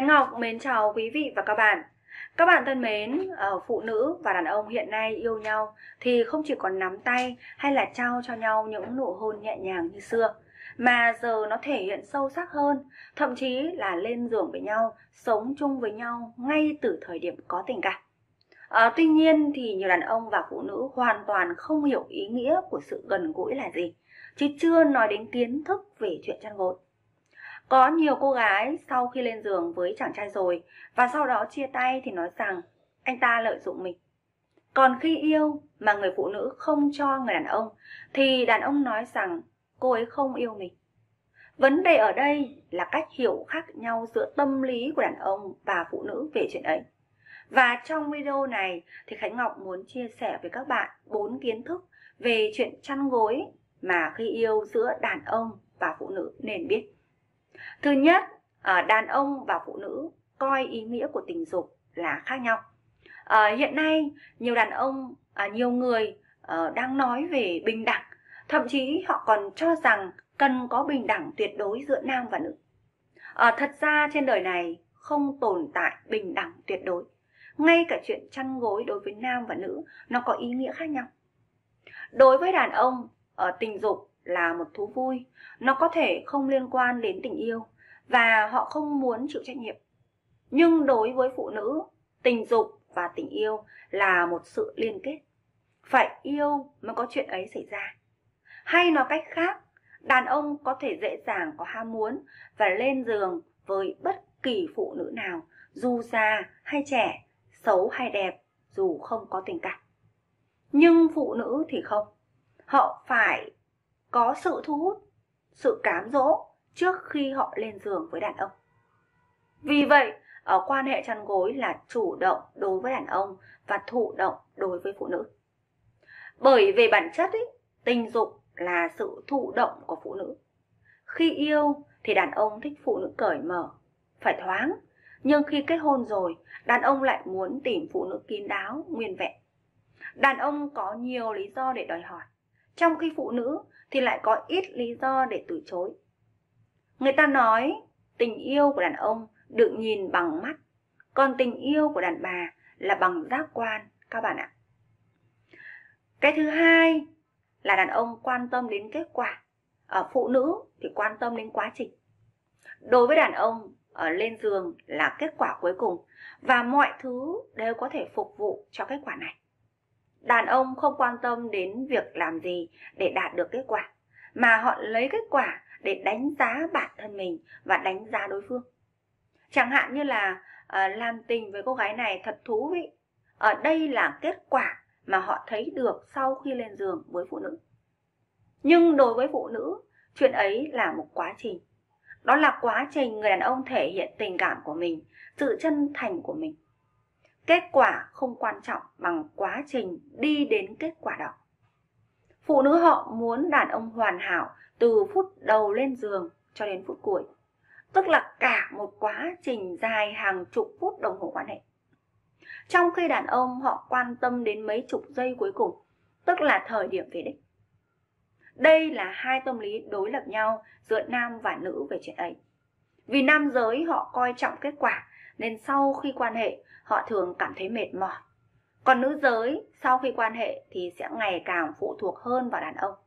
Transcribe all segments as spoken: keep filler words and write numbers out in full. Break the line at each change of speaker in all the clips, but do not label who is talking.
Khánh Ngọc mến chào quý vị và các bạn. Các bạn thân mến, ở phụ nữ và đàn ông hiện nay yêu nhau thì không chỉ còn nắm tay hay là trao cho nhau những nụ hôn nhẹ nhàng như xưa, mà giờ nó thể hiện sâu sắc hơn, thậm chí là lên giường với nhau, sống chung với nhau ngay từ thời điểm có tình cảm. À, tuy nhiên thì nhiều đàn ông và phụ nữ hoàn toàn không hiểu ý nghĩa của sự gần gũi là gì, chứ chưa nói đến kiến thức về chuyện chăn gối. Có nhiều cô gái sau khi lên giường với chàng trai rồi và sau đó chia tay thì nói rằng anh ta lợi dụng mình. Còn khi yêu mà người phụ nữ không cho người đàn ông thì đàn ông nói rằng cô ấy không yêu mình. Vấn đề ở đây là cách hiểu khác nhau giữa tâm lý của đàn ông và phụ nữ về chuyện ấy. Và trong video này thì Khánh Ngọc muốn chia sẻ với các bạn bốn kiến thức về chuyện chăn gối mà khi yêu giữa đàn ông và phụ nữ nên biết. Thứ nhất, đàn ông và phụ nữ coi ý nghĩa của tình dục là khác nhau. À, hiện nay nhiều đàn ông, à, nhiều người à, đang nói về bình đẳng, thậm chí họ còn cho rằng cần có bình đẳng tuyệt đối giữa nam và nữ. À, thật ra trên đời này không tồn tại bình đẳng tuyệt đối. Ngay cả chuyện chăn gối đối với nam và nữ nó có ý nghĩa khác nhau. Đối với đàn ông, ở tình dục là một thú vui, nó có thể không liên quan đến tình yêu và họ không muốn chịu trách nhiệm. Nhưng đối với phụ nữ, tình dục và tình yêu là một sự liên kết. Phải yêu mới có chuyện ấy xảy ra. Hay nói cách khác, đàn ông có thể dễ dàng có ham muốn và lên giường với bất kỳ phụ nữ nào, dù già hay trẻ, xấu hay đẹp, dù không có tình cảm. Nhưng phụ nữ thì không. Họ phải có sự thu hút, sự cám dỗ trước khi họ lên giường với đàn ông. Vì vậy, ở quan hệ chăn gối là chủ động đối với đàn ông và thụ động đối với phụ nữ. Bởi về bản chất ý, tình dục là sự thụ động của phụ nữ. Khi yêu thì đàn ông thích phụ nữ cởi mở, phải thoáng. Nhưng khi kết hôn rồi, đàn ông lại muốn tìm phụ nữ kín đáo, nguyên vẹn. Đàn ông có nhiều lý do để đòi hỏi, trong khi phụ nữ thì lại có ít lý do để từ chối. Người ta nói tình yêu của đàn ông được nhìn bằng mắt, còn tình yêu của đàn bà là bằng giác quan các bạn ạ. Cái thứ hai là đàn ông quan tâm đến kết quả, ở phụ nữ thì quan tâm đến quá trình. Đối với đàn ông, ở lên giường là kết quả cuối cùng và mọi thứ đều có thể phục vụ cho kết quả này. Đàn ông không quan tâm đến việc làm gì để đạt được kết quả, mà họ lấy kết quả để đánh giá bản thân mình và đánh giá đối phương. Chẳng hạn như là uh, làm tình với cô gái này thật thú vị. Ở đây là kết quả mà họ thấy được sau khi lên giường với phụ nữ. Nhưng đối với phụ nữ, chuyện ấy là một quá trình. Đó là quá trình người đàn ông thể hiện tình cảm của mình, sự chân thành của mình. Kết quả không quan trọng bằng quá trình đi đến kết quả đó. Phụ nữ họ muốn đàn ông hoàn hảo từ phút đầu lên giường cho đến phút cuối. Tức là cả một quá trình dài hàng chục phút đồng hồ quan hệ. Trong khi đàn ông họ quan tâm đến mấy chục giây cuối cùng, tức là thời điểm về đích. Đây là hai tâm lý đối lập nhau giữa nam và nữ về chuyện ấy. Vì nam giới họ coi trọng kết quả nên sau khi quan hệ họ thường cảm thấy mệt mỏi. Còn nữ giới sau khi quan hệ thì sẽ ngày càng phụ thuộc hơn vào đàn ông.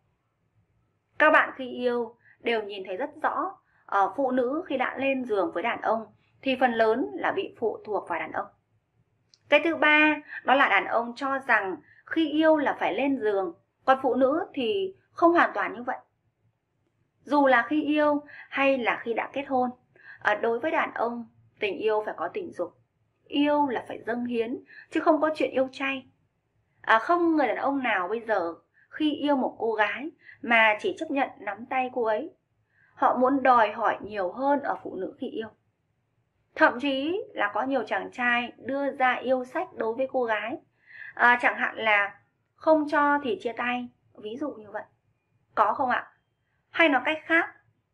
Các bạn khi yêu đều nhìn thấy rất rõ, ở phụ nữ khi đã lên giường với đàn ông thì phần lớn là bị phụ thuộc vào đàn ông. Cái thứ ba đó là đàn ông cho rằng khi yêu là phải lên giường, còn phụ nữ thì không hoàn toàn như vậy. Dù là khi yêu hay là khi đã kết hôn, à, đối với đàn ông tình yêu phải có tình dục. Yêu là phải dâng hiến, chứ không có chuyện yêu chay. À, không người đàn ông nào bây giờ khi yêu một cô gái mà chỉ chấp nhận nắm tay cô ấy. Họ muốn đòi hỏi nhiều hơn ở phụ nữ khi yêu. Thậm chí là có nhiều chàng trai đưa ra yêu sách đối với cô gái. À, chẳng hạn là không cho thì chia tay, ví dụ như vậy. Có không ạ? Hay nói cách khác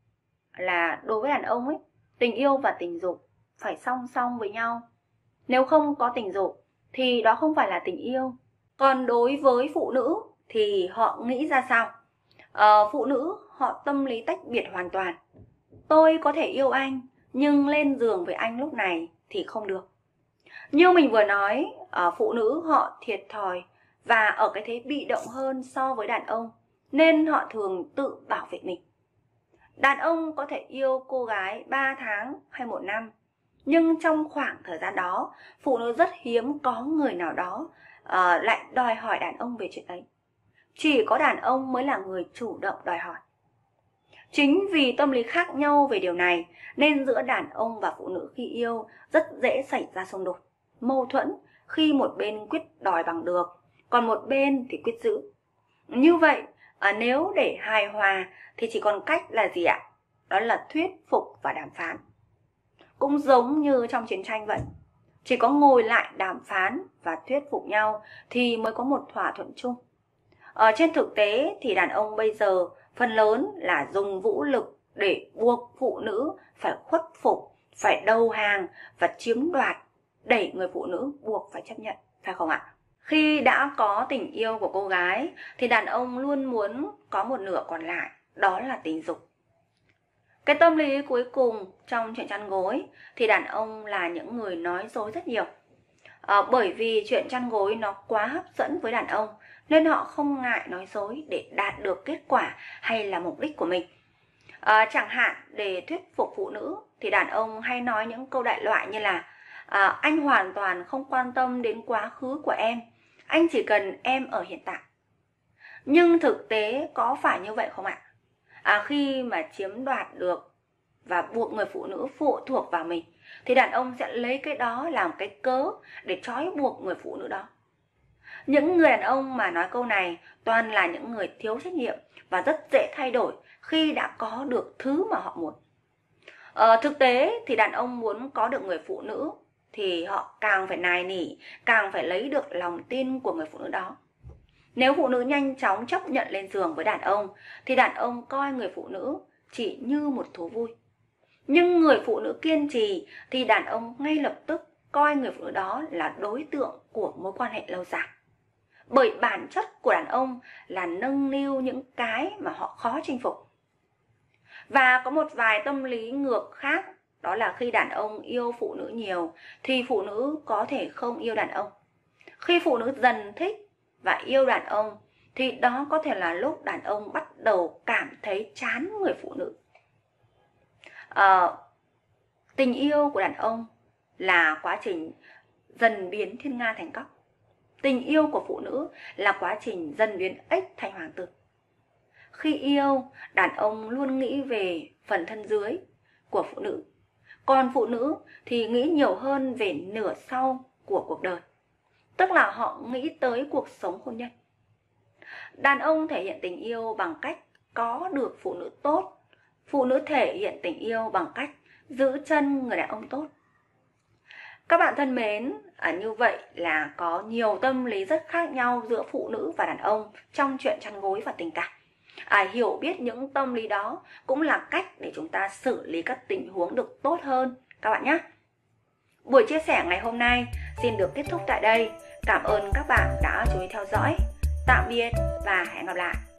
là đối với đàn ông ấy, tình yêu và tình dục phải song song với nhau. Nếu không có tình dục thì đó không phải là tình yêu. Còn đối với phụ nữ thì họ nghĩ ra sao? À, phụ nữ họ tâm lý tách biệt hoàn toàn. Tôi có thể yêu anh nhưng lên giường với anh lúc này thì không được. Như mình vừa nói, phụ nữ họ thiệt thòi và ở cái thế bị động hơn so với đàn ông, nên họ thường tự bảo vệ mình. Đàn ông có thể yêu cô gái ba tháng hay một năm, nhưng trong khoảng thời gian đó, phụ nữ rất hiếm có người nào đó uh, lại đòi hỏi đàn ông về chuyện ấy. Chỉ có đàn ông mới là người chủ động đòi hỏi. Chính vì tâm lý khác nhau về điều này, nên giữa đàn ông và phụ nữ khi yêu rất dễ xảy ra xung đột, mâu thuẫn khi một bên quyết đòi bằng được, còn một bên thì quyết giữ. Như vậy, à, nếu để hài hòa thì chỉ còn cách là gì ạ? Đó là thuyết phục và đàm phán. Cũng giống như trong chiến tranh vậy, chỉ có ngồi lại đàm phán và thuyết phục nhau thì mới có một thỏa thuận chung. Ở trên thực tế thì đàn ông bây giờ phần lớn là dùng vũ lực để buộc phụ nữ phải khuất phục, phải đầu hàng và chiếm đoạt, đẩy người phụ nữ buộc phải chấp nhận, phải không ạ? Khi đã có tình yêu của cô gái thì đàn ông luôn muốn có một nửa còn lại, đó là tình dục. Cái tâm lý cuối cùng trong chuyện chăn gối thì đàn ông là những người nói dối rất nhiều. À, bởi vì chuyện chăn gối nó quá hấp dẫn với đàn ông, nên họ không ngại nói dối để đạt được kết quả hay là mục đích của mình. À, chẳng hạn để thuyết phục phụ nữ thì đàn ông hay nói những câu đại loại như là à, anh hoàn toàn không quan tâm đến quá khứ của em, anh chỉ cần em ở hiện tại. Nhưng thực tế có phải như vậy không ạ? À, khi mà chiếm đoạt được và buộc người phụ nữ phụ thuộc vào mình thì đàn ông sẽ lấy cái đó làm cái cớ để trói buộc người phụ nữ đó. Những người đàn ông mà nói câu này toàn là những người thiếu trách nhiệm và rất dễ thay đổi khi đã có được thứ mà họ muốn. Ờ, thực tế thì đàn ông muốn có được người phụ nữ thì họ càng phải nài nỉ, càng phải lấy được lòng tin của người phụ nữ đó. Nếu phụ nữ nhanh chóng chấp nhận lên giường với đàn ông thì đàn ông coi người phụ nữ chỉ như một thú vui. Nhưng người phụ nữ kiên trì thì đàn ông ngay lập tức coi người phụ nữ đó là đối tượng của mối quan hệ lâu dài. Bởi bản chất của đàn ông là nâng niu những cái mà họ khó chinh phục. Và có một vài tâm lý ngược khác, đó là khi đàn ông yêu phụ nữ nhiều thì phụ nữ có thể không yêu đàn ông. Khi phụ nữ dần thích và yêu đàn ông thì đó có thể là lúc đàn ông bắt đầu cảm thấy chán người phụ nữ. À, tình yêu của đàn ông là quá trình dần biến thiên nga thành cóc. Tình yêu của phụ nữ là quá trình dần biến ếch thành hoàng tử. Khi yêu, đàn ông luôn nghĩ về phần thân dưới của phụ nữ, còn phụ nữ thì nghĩ nhiều hơn về nửa sau của cuộc đời, tức là họ nghĩ tới cuộc sống hôn nhân. Đàn ông thể hiện tình yêu bằng cách có được phụ nữ tốt, phụ nữ thể hiện tình yêu bằng cách giữ chân người đàn ông tốt. Các bạn thân mến, à, như vậy là có nhiều tâm lý rất khác nhau giữa phụ nữ và đàn ông trong chuyện chăn gối và tình cảm. À, hiểu biết những tâm lý đó cũng là cách để chúng ta xử lý các tình huống được tốt hơn các bạn nhé. Buổi chia sẻ ngày hôm nay xin được kết thúc tại đây. Cảm ơn các bạn đã chú ý theo dõi. Tạm biệt và hẹn gặp lại.